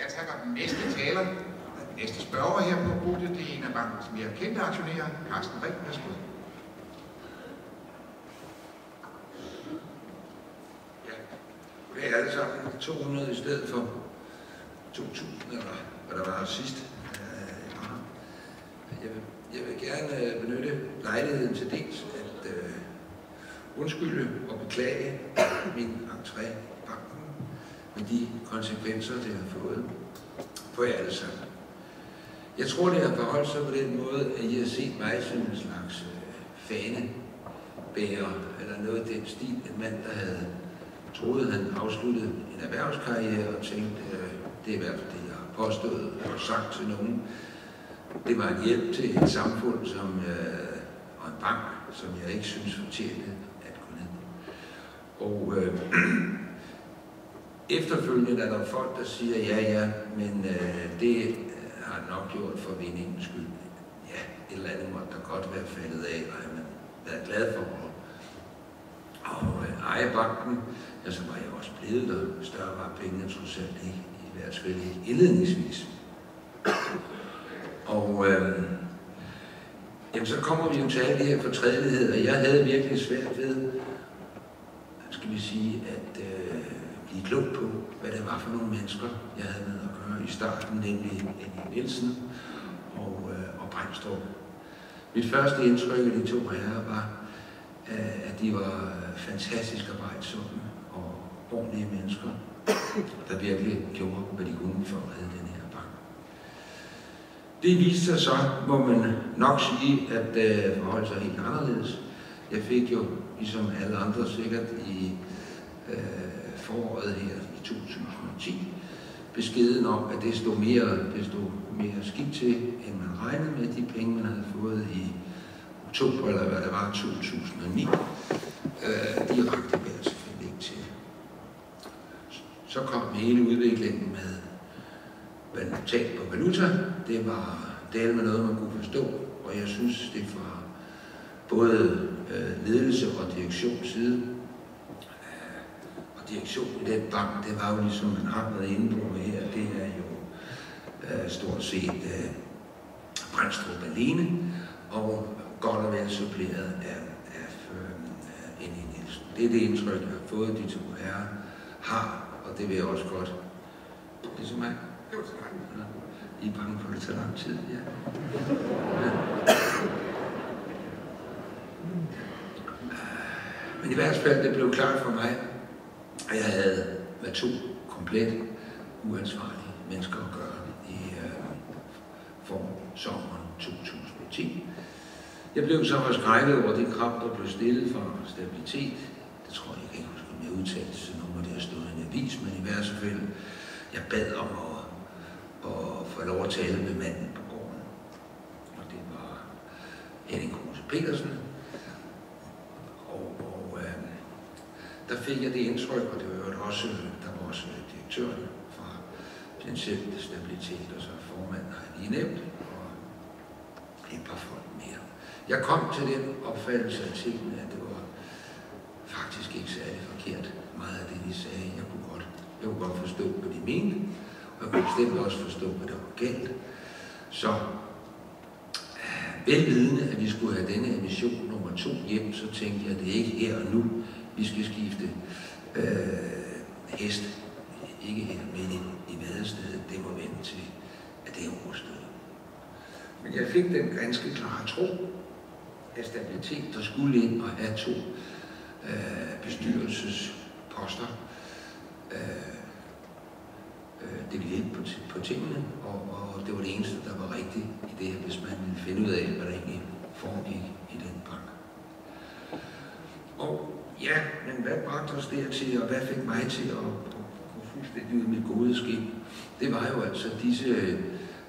Jeg tager den næste taler. Den næste spørger her på podiet, det er en af bankens mere kendte aktionærer, Carsten Ring. Værsgo. Ja, det er alle sammen 200 i stedet for 2000, eller hvad der var sidst. Jeg vil gerne benytte lejligheden til dels at undskylde og beklage min entré i banken med de konsekvenser, det har fået for jer alle sammen. Jeg tror, det har forholdt sig på den måde, at I har set mig som en slags fanebærer, eller noget af den stil. En mand, der havde troet, han afsluttede en erhvervskarriere og tænkte, det er i hvert fald det, jeg har påstået og sagt til nogen. Det var en hjælp til et samfund og en bank, som jeg ikke synes fortjente at gå ned. Og efterfølgende er der folk, der siger, ja, men det har nok gjort for vindingens skyld. Ja, et eller andet måtte der godt være faldet af, og jeg været glad for at eje banken. Ja, så var jeg også blevet der. Større var pengene trods alt ikke, i hvert fald ikke indledningsvis. Og jamen, så kommer vi jo til alle de her fortrædeligheder. Jeg havde virkelig svært ved, skal vi sige, at blive klog på, hvad det var for nogle mennesker, jeg havde med at gøre i starten, nemlig Henning Nielsen og Brændstrup. Mit første indtryk af de to herrer var, at de var fantastisk arbejdsomme og ordentlige mennesker, der virkelig gjorde, hvad de kunne for at redde den her bank. Det viste sig så, må man nok sige, at det forholdt sig helt anderledes. Jeg fik jo, ligesom alle andre sikkert, i foråret her i 2010, beskeden om, at det stod mere skidt til, end man regnede med. De penge, man havde fået i oktober, eller hvad det var, 2009, de rakte det selvfølgelig ikke til. Så kom hele udviklingen med tab på valuta. Det var del med noget, man kunne forstå, og jeg synes, det var både ledelse og direktions side. Og direktionen i den bank, det var jo ligesom, man har været inde på her, det er jo stort set Brændstrup alene, og godt og vel suppleret af Henning Nielsen. Det er det indtryk, jeg har fået, de to herrer har, og det vil jeg også godt. Det er som mig. Det var så langt. I er bange for, at det tager lang tid, ja. Men i hvert fald, det blev klart for mig, at jeg havde med to komplet uansvarlige mennesker at gøre i sommeren 2010. Jeg blev så forskrækket over det krav, der blev stillet for stabilitet. Det tror jeg ikke huske, om jeg udtalte til nogen, der har stået i en avis, men i hvert fald, jeg bad om at få lov at tale med manden på gården. Og det var Henning Kruse Petersen. Og der fik jeg det indtryk, og det var også, der var også direktøren fra Finansiel Stabilitet, og så formanden har jeg lige nævnt, og et par folk mere. Jeg kom til den opfattelse af tingene, at det var faktisk ikke særlig forkert, meget af det, de sagde. Jeg kunne godt forstå, hvad de mente, og jeg kunne bestemt også forstå, hvad der var galt. Så velvidende, at vi skulle have denne emission nummer 2 hjem, så tænkte jeg, at det er ikke her og nu, vi skal skifte hest. Ikke her midt i vadestedet, det må vente til, at det er overstået. Men jeg fik den ganske klare tro af stabilitet, der skulle ind og have 2 bestyrelsesposter. Det ville hjælpe på tingene, og det var det eneste, der var rigtigt i det her, hvis man ville finde ud af, hvad der egentlig foregik i den bank. Og ja, men hvad bragte os dertil, og hvad fik mig til at gå fuldstændig ud med gode skin? Det var jo altså disse,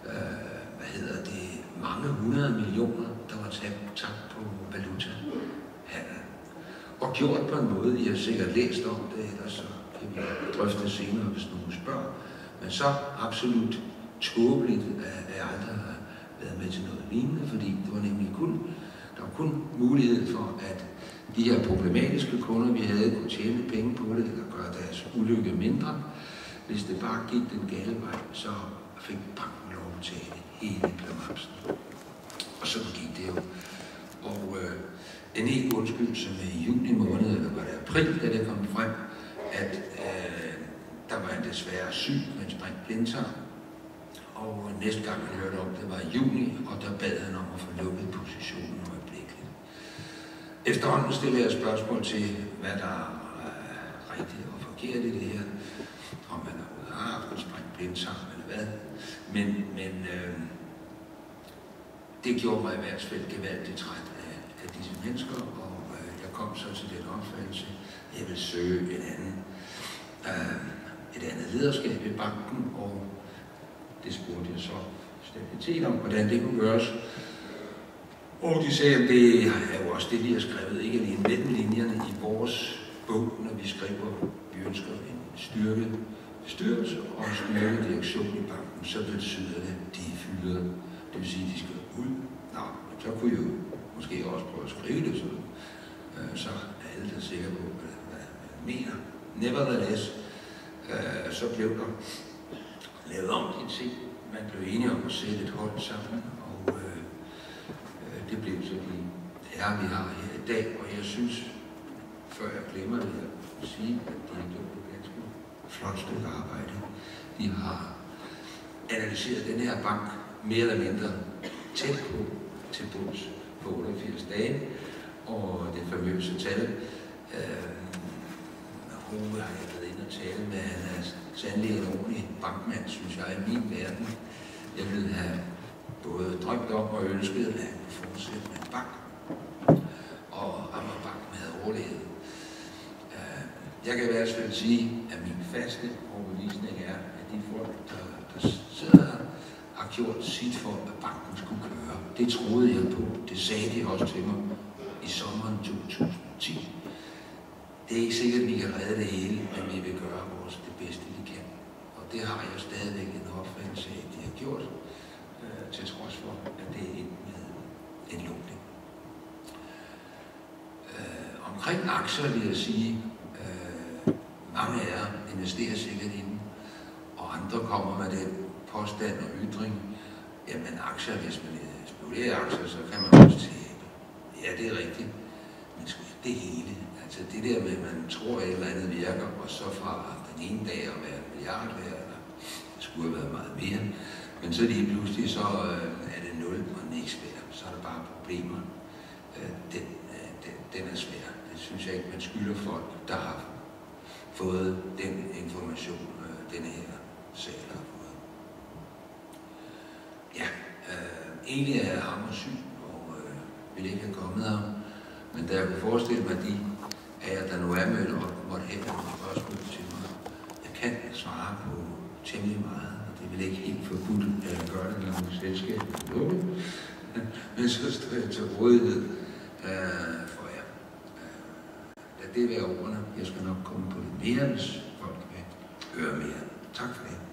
mange 100 millioner, der var tabt på valutahandel. Og gjort på en måde, I har sikkert læst om det, eller så kan vi drøfte senere, hvis nogen spørger. Men så absolut tåbeligt, at jeg aldrig har været med til noget lignende, fordi det var nemlig der var kun mulighed for, at de her problematiske kunder, vi havde, kunne tjene penge på det, eller gøre deres ulykke mindre. Hvis det bare gik den gale vej, så fik banken lov at tage hele klamamsen. Og så gik det jo. Og en helt undskyldelse med i juni måned, eller var det april, da det kom frem, at der var en desværre syg med en sprængt blindtarm. Og næste gang han hørte om det var i juni, og der bad han om at få lukket positionen øjeblikkeligt. Efterhånden stiller jeg spørgsmål til, hvad der er rigtigt og forkert i det her. Om man har haft en sprængt blindtarm eller hvad. Men det gjorde mig i hvert fald gevaldigt træt af disse mennesker, og jeg kom så til den opfattelse, at jeg vil søge et andet lederskab i banken, og det spurgte jeg så stabilitet om, hvordan det kunne gøres. Og de sagde, at det er jo også det, vi har skrevet, ikke alene mellem linjerne i vores bog, når vi skriver, vi ønsker en styrket bestyrelse og en styrket direktion i banken, så betyder det, at de er fyret. Det vil sige, at de skal ud. Nå, så kunne jeg jo måske også prøve at skrive det sådan, så er alle der sikre på, hvad jeg mener. Nevertheless, så blev der lavet om de ting. Man blev enige om at sætte et hold sammen, og det blev så de herrer, vi har her i dag. Og jeg synes, før jeg glemmer det, jeg vil sige, at de har gjort et ganske flot stykke arbejde. De har analyseret den her bank mere eller mindre tæt på til bunds på 88 dage, og det famøse tal. Hove har jeg været inde og tale med, han er sandelig en ordentlig bankmand, synes jeg, i min verden. Jeg ville have både drømt om og ønsket, at han kunne fortsætte med en bank, og Amagerbanken havde overlevet. Jeg kan i hvert fald sige, at min faste overbevisning er, at de folk, der sidder her, har gjort sit for, at banken skulle køre. Det troede jeg på. Det sagde de også til mig i sommeren 2010. Det er ikke sikkert, at vi kan redde det hele, men vi vil gøre det bedste, vi kan. Og det har jeg stadigvæk en opfattelse af, at de har gjort, til trods for, at det er endt med en lukning. Omkring aktier vil jeg sige, mange af jer investerer sikkert i dem, og andre kommer med den påstand og ytring, jamen aktier, hvis man spekulerer aktier, så kan man også tabe. Ja, det er rigtigt, men sgu ikke det hele. Altså det der med, at man tror, at et eller andet virker, og så fra den ene dag at være en milliard værd, eller det skulle have været meget mere, men så lige pludselig, så er det 0 og niks værd, så er der bare problemer. Den er svær. Det synes jeg ikke, man skylder folk, der har fået den information, denne her sag har fået. Ja, egentlig er jeg hammersyg, og ville ikke have kommet ham, men da jeg kunne forestille mig, de af jer, der nu er mødt op, måtte have nogle spørgsmål til mig. Jeg kan svare på temmelig meget, og det vil ikke helt forbudt at gøre det, når man selskab er lukket. Men så står jeg til rådighed for jer. Lad det være ordene. Jeg skal nok komme på det mere, hvis folk vil høre mere. Tak for det.